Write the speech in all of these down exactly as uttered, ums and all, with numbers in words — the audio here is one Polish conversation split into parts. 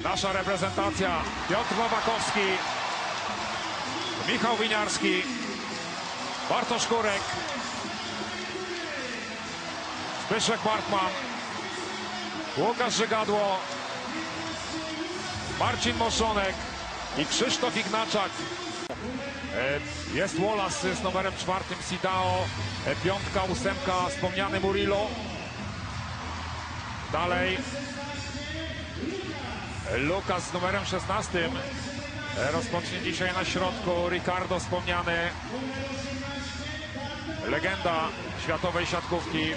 Nasza reprezentacja: Piotr Nowakowski, Michał Winiarski, Bartosz Kurek, Zbyszek Bartman, Łukasz Żygadło, Marcin Moszonek i Krzysztof Ignaczak. Jest Wallace z numerem czwartym, Sidao, piątka, ósemka, wspomniany Murillo. Dalej Lukas z numerem szesnastym rozpocznie dzisiaj na środku. Ricardo, wspomniany, legenda światowej siatkówki.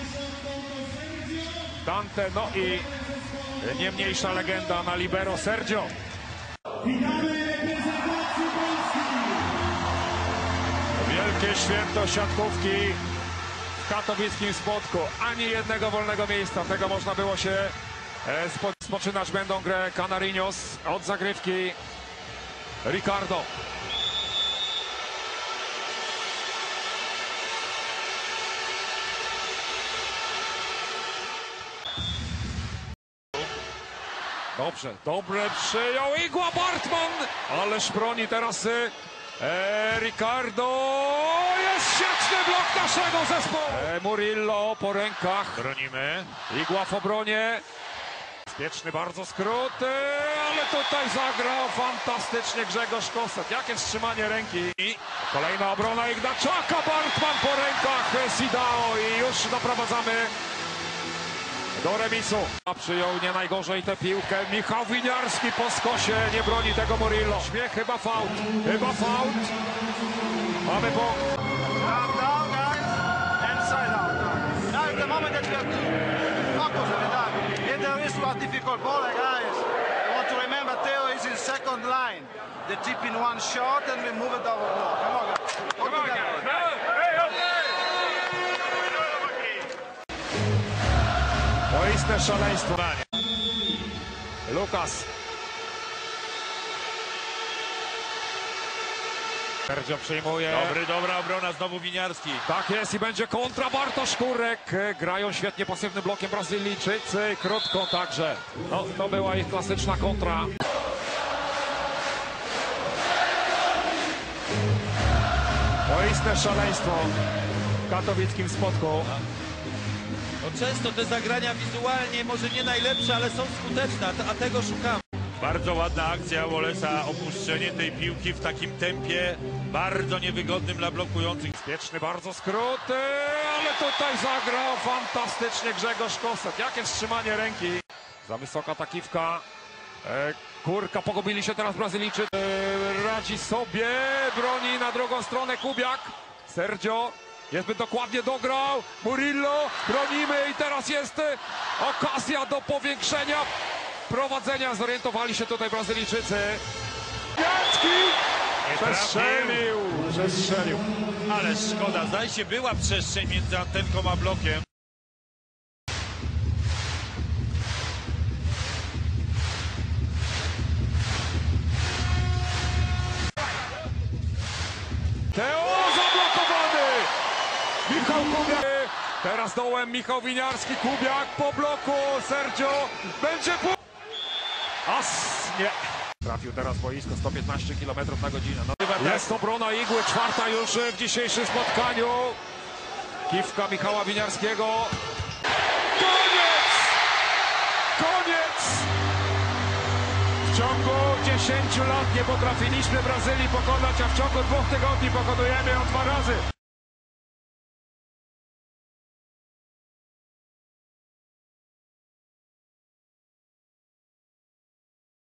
Dante, no i nie mniejsza legenda na libero, Sergio. Wielkie święto siatkówki w katowickim Spodku. Ani jednego wolnego miejsca. Tego można było się spoczynać. Będą grę Canarinos od zagrywki. Ricardo. Dobrze, dobre przyjął Igła Bartman, ależ broni teraz e, Ricardo. Jest świetny blok naszego zespołu. E, Murillo po rękach. Bronimy. Igła w obronie. Bezpieczny bardzo skrót, e, ale tutaj zagrał fantastycznie Grzegorz Kostek. Jakie wstrzymanie ręki. Kolejna obrona Ignaczaka. Bartman po rękach Sidao i już doprowadzamy do remisu. A przyjął nie najgorzej tę piłkę Michał Winiarski po skosie. Nie broni tego Murillo. Śmiech, chyba fault. Chyba fault. Mamy punkt. Down, down, guys. Inside out. Now is the moment that we have to focus on that. If there is a difficult ball, guys, I want to remember Theo is in second line. The tip in one shot and we move it over. Come on, guys. Come on, guys. Moiste szaleństwo. Lukas. Sergio przyjmuje. Dobry, dobra obrona, znowu Winiarski. Tak jest i będzie kontra. Bartosz Kurek. Grają świetnie pasywnym blokiem Brazylijczycy. Krótko także. No, to była ich klasyczna kontra. Moiste szaleństwo w katowickim Spodku. No często te zagrania wizualnie może nie najlepsze, ale są skuteczne, a tego szukamy. Bardzo ładna akcja Wallace'a, opuszczenie tej piłki w takim tempie bardzo niewygodnym dla blokujących. Bezpieczny bardzo skrót, ale tutaj zagrał fantastycznie Grzegorz Kostek. Jakie wstrzymanie ręki. Za wysoka ta kiwka. Kurka, pogubili się teraz Brazylijczycy. Radzi sobie, broni na drugą stronę Kubiak. Sergio. Niezbyt dokładnie dograł. Murillo. Bronimy i teraz jest okazja do powiększenia prowadzenia. Zorientowali się tutaj Brazylijczycy. Jacki! Przestrzelił. Przestrzelił. Ale szkoda, zdaje się była przestrzeń między antenką a blokiem. Teo zablokowany! Michał Kubiak. Teraz dołem Michał Winiarski. Kubiak po bloku. Sergio będzie po... As nie. Trafił teraz boisko sto piętnaście kilometrów na godzinę. No, jest obrona Igły. Czwarta już w dzisiejszym spotkaniu. Kiwka Michała Winiarskiego. Koniec! Koniec! W ciągu dziesięciu lat nie potrafiliśmy Brazylii pokonać, a w ciągu dwóch tygodni pokonujemy ją dwa razy.